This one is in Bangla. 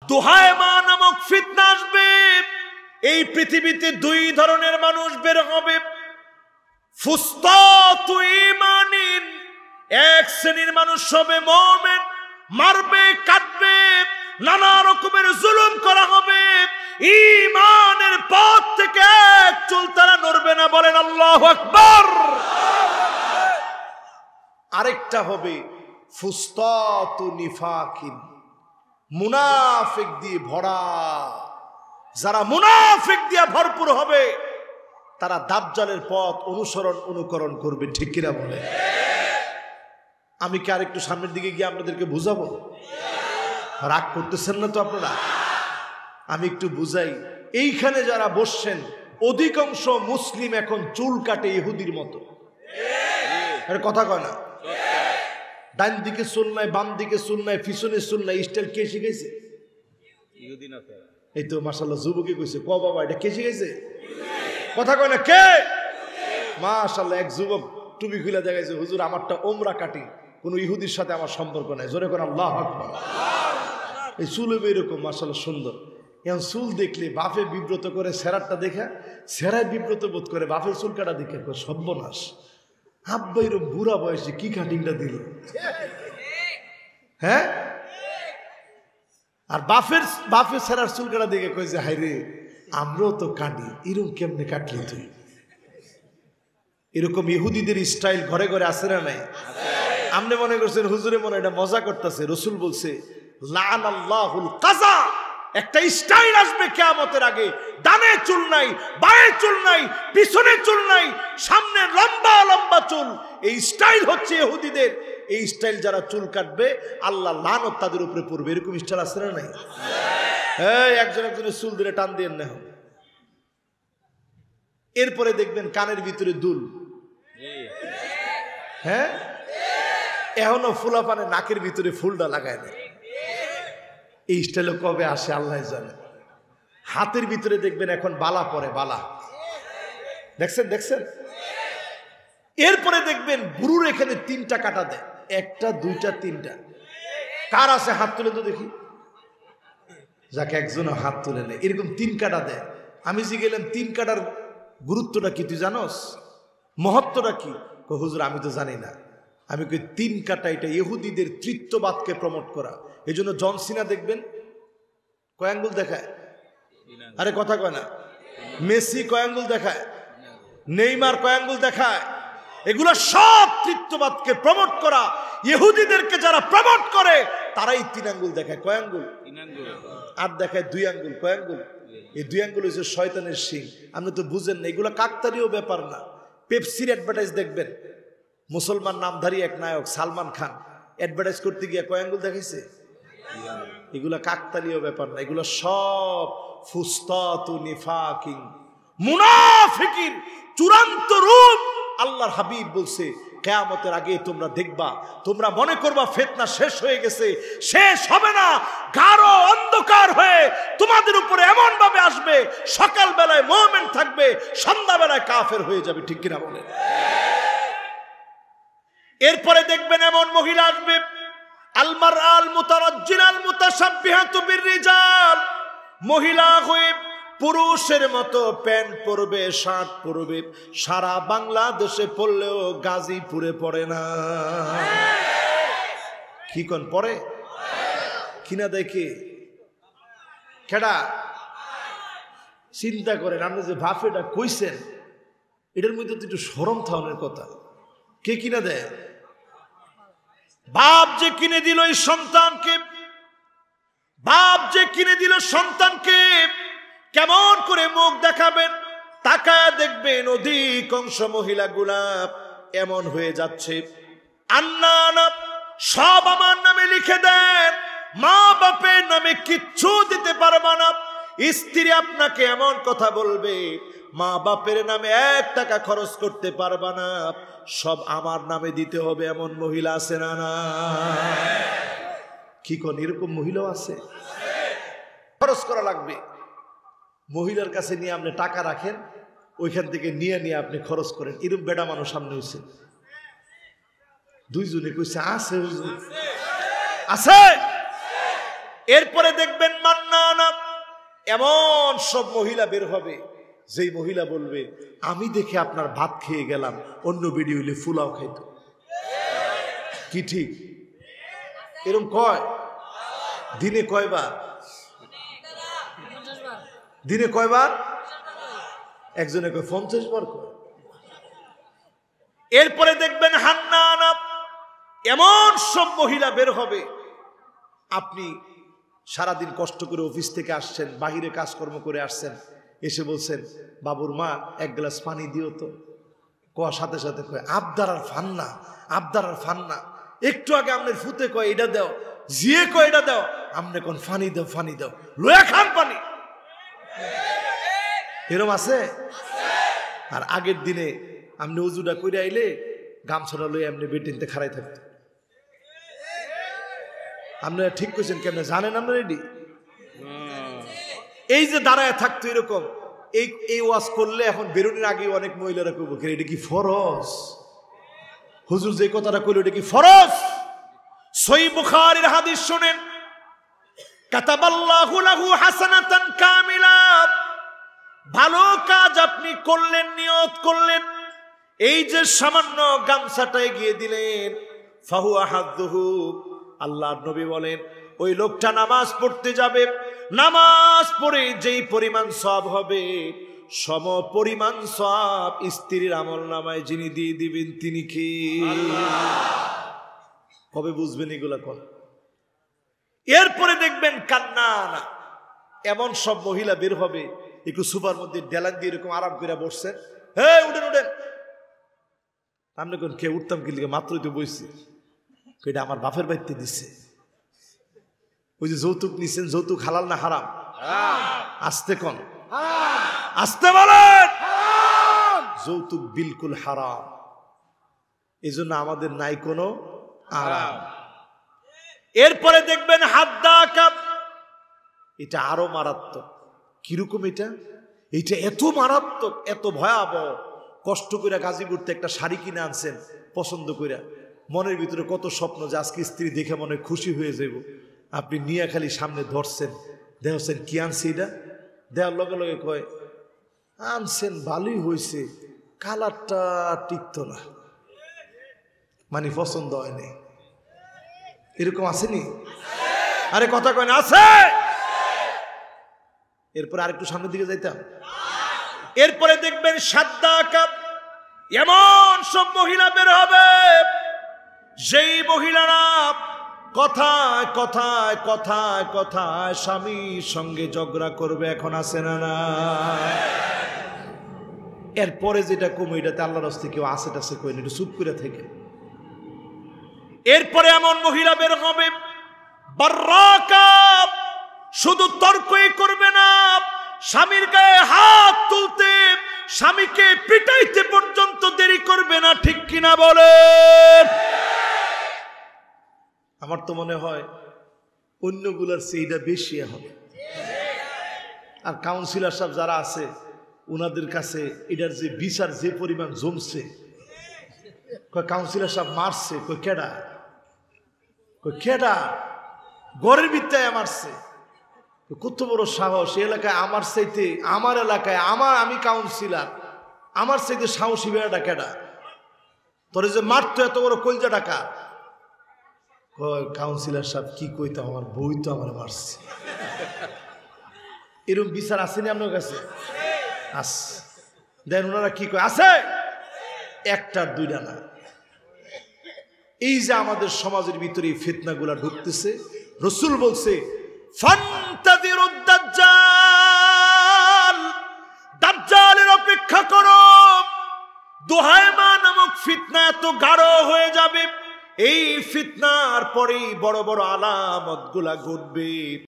দুহায়মা নামক ফিতনা আসবে। এই পৃথিবীতে দুই ধরনের মানুষ বের হবে। ফুসতাতু ঈমানিন, এক শ্রেণীর মানুষ হবে মুমিন, মারবে কাটবে, নানা রকমের জুলুম করা হবে, ঈমানের পথ থেকে এক চুল তারা নড়বে না। বলেন আল্লাহু আকবার। আরেকটা হবে ফুসতাতু নিফাকিন, মুনাফিক দিয়ে ভরা। যারা মুনাফিক দিয়ে ভরপুর হবে তারা দাজ্জালের পথ অনুকরণ করবে। ঠিক কিনা বলে? আমি কি আরেকটু সামনের দিকে গিয়ে আপনাদেরকে বুঝাবো? রাগ করতেছেন না তো আপনারা? আমি একটু বুঝাই। এইখানে যারা বসছেন অধিকাংশ মুসলিম এখন চুল কাটে ইহুদির মতো। কথা কয় না? ডান দিকে চুল নাই, বাম দিকে চুল নাই, পিছনে চুল নাই। স্টাইল কে শিখেছে? ইহুদি না? এই তো মাশাআল্লাহ যুবকে কইছে। ক বাবা, এটা কে শিখেছে? কথা কয় না কে? মাশাআল্লাহ এক যুবক টুপি খুলে দেখাইছে, হুজুর আমারটা ওমরা কাটি, কোন ইহুদির সাথে আমার সম্পর্ক নাই। জোরে করে আল্লাহু আকবার। এই চুল এরকম মাশাআল্লাহ সুন্দর। এখন চুল দেখলে বাপে বিব্রত করে, সেরারটা দেখা সেরায় বিব্রত বোধ করে, বাপের চুল কাটা দেখে সর্বনাশ। আব্বা এরকম বুড়া বয়সে কি কাটিংটা দিল, হ্যাঁ? আর বাপের সেরার চুল কাটা দেখে কই যে হাই রে, আমরাও তো কাটি, এরকম কেমনে কাটলি তুই? এরকম ইহুদিদের স্টাইল ঘরে ঘরে আছে না নাই? আপনি মনে করছেন হুজুরে মনে এটা মজা করতেছে। রসুল বলছে লানাল্লাহুল কাযা, একটা স্টাইল আসবে কিয়ামতের আগে। ডানে চুল নাই, বাঁয়ে চুল নাই, পিছনে চুল নাই, সামনে লম্বা লম্বা চুল। এই স্টাইল হচ্ছে ইহুদিদের। এই স্টাইল যারা চুল কাটবে আল্লাহ লানত তাদের উপরে পড়বে। এরকম স্টাইল আছে না নাই? হ্যাঁ, একজনের চুল ধরে টান দিয়ে না। এরপরে দেখবেন কানের ভিতরে দুল। হ্যাঁ, এখনো ফুলাপানে নাকের ভিতরে ফুলটা লাগায় না। এই স্টাইলে কবে আসে আল্লাহ জানে। হাতের ভিতরে দেখবেন এখন বালা পরে, বালা দেখছেন। এরপরে দেখবেন বুড়ুর এখানে 3টা কাটা দেয়, 1টা 2টা 3টা। কার আছে হাত তুলে তো দেখি। যাকে একজনও হাত তুলে নেয়, এরকম 3 কাটা দেয়। আমি যে গেলাম 3 কাটার গুরুত্বটা কি তুই জানোস? মহত্বটা কি? হুজুর আমি তো জানি না। আমি কই 3 কাটা এটা ইহুদিদের তৃত্ববাদকে প্রমোট করা। এই জন্য জন সিনা দেখবেন কয় আঙ্গুল দেখায়? আরে কথা কয় না। মেসি কয় আঙ্গুল দেখায়? নেইমার কয় আঙ্গুল দেখায়? এগুলো সব তৃত্ববাদকে প্রমোট করা। ইহুদিদেরকে যারা প্রমোট করে তারাই 3 আঙ্গুল দেখায়। কয় আঙ্গুল? 3 আঙ্গুল। আর দেখায় 2 আঙ্গুল। কয় আঙ্গুল? এই 2 আঙ্গুল হচ্ছে শয়তানের শিং। আপনি তো বুঝেন না, এগুলো কাকতালীয় ব্যাপার না। পেপসির অ্যাডভার্টাইজ দেখবেন, মুসলমান নামধারী এক নায়ক সালমান খান অ্যাডভার্টাইজ করতে গিয়ে কয় আঙ্গুল দেখাইছে? এগুলা কাকতালীয় ব্যাপার না। এগুলো সব ফুসতাতু নিফাকিন, মুনাফিকির চূড়ান্ত রূপ। আল্লাহর হাবিব বলছে কিয়ামতের আগে তোমরা দেখবা, তোমরা মনে করবা ফিতনা শেষ হয়ে গেছে, শেষ হবে না। গাঢ় অন্ধকার হয়ে তোমাদের উপরে এমন ভাবে আসবে, সকাল বেলায় মুমিন থাকবে, সন্ধ্যা বেলায় কাফের হয়ে যাবে। ঠিক কিনা বলে? এরপরে দেখবেন এমন মহিলা আসবে, আল মারআল মুতারাজ্জিলাল মুতাশাব্বিহাতু বিররিজাল, মহিলা হয়ে পুরুষের মতো প্যান্ট পরবে, শার্ট পরবে। সারা বাংলাদেশে পড়লেও গাজীপুরে পড়ে না। কি কোন পড়ে কিনা দেখে কেডা? চিন্তা করেন, আপনি যে ভাফেটা কইছেন এটার মধ্যে তো একটু শরম থাওয়ার কথা। কে কিনা দেয়? বাপ যে কিনে দিল এই সন্তানকে, বাপ যে কিনে দিল সন্তানকে, কেমন করে মুখ দেখাবেন? তাকায় দেখবেন অধিকাংশ মহিলাগুলা এমন হয়ে যাচ্ছে, আন্না সব আমার নামে লিখে দেন, মা বাপের নামে কিচ্ছু দিতে পারবা না। স্ত্রী আপনাকে এমন কথা বলবে, মা বাপের নামে 1 টাকা খরচ করতে পারবা না, সব আমার নামে দিতে হবে। এমন মহিলা আছে না? না কি কোন এরকম মহিলাও আছে? খরচ করা লাগবে। মহিলার কাছে নিয়ে আপনি টাকা রাখেন, ওইখান থেকে নিয়ে নিয়ে আপনি খরচ করেন। এরকম বেডা মানুষ সামনে হয়েছে। 2 জনে কইছে আছে, আছে। এরপরে দেখবেন মান এমন সব মহিলা বের হবে, যেই মহিলা বলবে আমি দেখে আপনার ভাত খেয়ে গেলাম, অন্য ভিডিও হইলে ফুলাও খাইতো। কি ঠিক? এরকম কয়? দিনে কয়বার? দিনে কয়বার? একজনে কয় 50 বার কয়। এরপরে দেখবেন হান্নানা, এমন সব মহিলা বের হবে, আপনি সারাদিন কষ্ট করে অফিস থেকে আসছেন, বাহিরে কাজকর্ম করে আসছেন, এসে বলছেন বাবুর মা এক গ্লাস পানি দিও তো। কোয়ার সাথে সাথে কয় আবদার আর ফান্না, আবদার আর ফান্না। একটু আগে আপনার ফুতে কয় এটা দাও, জিয়ে কয় এটা দাও, আপনি কোন ফানি দাও, ফানি দাও, লয়া খান পানি। এরম আছে? আর আগের দিনে আপনি উজুটা করে আইলে গামছাটা লয়ে আপনি বেটিনতে খাড়াই থাকতেন। আপনারা ঠিক করছেন কেন জানেন? আপনারা রেডি? এই যে দাঁড়ায় থাকতো এরকম, এই ওয়াজ করলে এখন বেরোনোর আগে অনেক মহিলারা করবো, এটা কি ফরজ? হুজুর যে কথাটা কইল এটা কি ফরজ? সহিহ বুখারীর হাদিস শুনেন, কাতাবাল্লাহু লাহু হাসানাতান কামিলা। ভালো কাজ আপনি করলেন, নিয়ত করলেন, এই যে সামান্য গামছাটা এগিয়ে দিলেন, ফাহুয়া হাদ্দুহু, আল্লাহর নবী বলেন ওই লোকটা নামাজ পড়তে যাবে, নামাজ পড়ে যেই পরিমাণ সওয়াব হবে, সম পরিমাণ সওয়াব স্ত্রীর আমলনামায় যিনি দিয়ে দিবেন তিনি কে? কবে বুঝবেন এগুলা? কোন? এরপরে দেখবেন কান্নানা, এমন সব মহিলা বের হবে, একটু সুপার মধ্যে ডেলান দিয়ে এরকম আরাম করে বসছেন, হে উঠেন উঠেন। আপনি কোন কে? উঠতাম কি লিগে, মাত্রই তো বইছি। এটা আমার বাপের বাড়িতে দিচ্ছে। ওই যে যৌতুক নিছেন, যৌতুক হালাল না হারাম? আসতে কোন, আসতে বলেন। যৌতুক বিলকুল হারাম, এই জন্য আমাদের নাই কোনো আরাম। এরপরে দেখবেন হাদ্দাকাব, এটা আরো মারাত্মক। কিরকম এটা? এইটা এত মারাত্মক, এত ভয়াবহ। কষ্ট করে গাজীপুরতে একটা শাড়ি কিনে আনছেন পছন্দ করে, মনের ভিতরে কত স্বপ্ন যে আজকে স্ত্রী দেখে মনে খুশি হয়ে যাব, আপনি নিয়ে খালি সামনে ধরছেন, দেখছেন কি আনছে এটা, দেওয়ার লগে লগে কয় আনছেন ভালোই হয়েছে, কালারটা টিকতো না, মানে পছন্দ হয়নি। এরকম আসেনি? আরে কথা কয় না, আছে। এরপরে আরেকটু সামনের দিকে যাইতাম। এরপরে দেখবেন সাদ্দাকাব, এমন সব মহিলা বের হবে, যেই মহিলারা কথায় কথায় কথায় কথায় স্বামীর সঙ্গে ঝগড়া করবে। এখন আছে না না? এরপরে যেটা কমে, এটাতে আল্লাহর রাস্তায় কেউ আসে টাসে কই না, একটু চুপ করে থেকে। এরপরে এমন মহিলা বের হবে বাররাকাব, শুধু তর্কই করবে না, স্বামীর গায়ে হাত তুলতে, স্বামীকে পিটাইতে পর্যন্ত দেরি করবে না। ঠিক কিনা বলেন? আমার তো মনে হয় অন্যগুলার চেয়ে বেশি হবে। আর কাউন্সিলর সাহেব যারা আছে ওনাদের কাছে এটার যে বিচার যে পরিমাণ জমছে, কাউন্সিলর সাহেব মারছে, কই কেডা, কই কেডা, গড়ের বিদ্যায় মারছে। কত বড় সাহস! এলাকায় আমার চাইতে, আমার এলাকায় আমি কাউন্সিলর, আমার চাইতে সাহসী বেড়াটা কেডা? তোরে যে মারতো এত বড় কলজা ডাকা। কাউন্সিলর সাহেব কি কইতো, আমার বই তো আমার মারছে। এরকম বিচার আসেনি আপনার কাছে? আস দেন ওনারা কি কয়? আছে, একটার দুইটা না। এই যে আমাদের সমাজের ভিতরে ফিতনাগুলা ঢুকতেছে, রাসূল বলছে ফান্তাযিরুদ দাজ্জাল, দাজ্জালের অপেক্ষা করো। দুহায়মা নামক ফিতনা এত গাঢ় হয়ে যাবে, এই ফিতনার পরেই বড় বড় আলামত গুলা ঘটবে।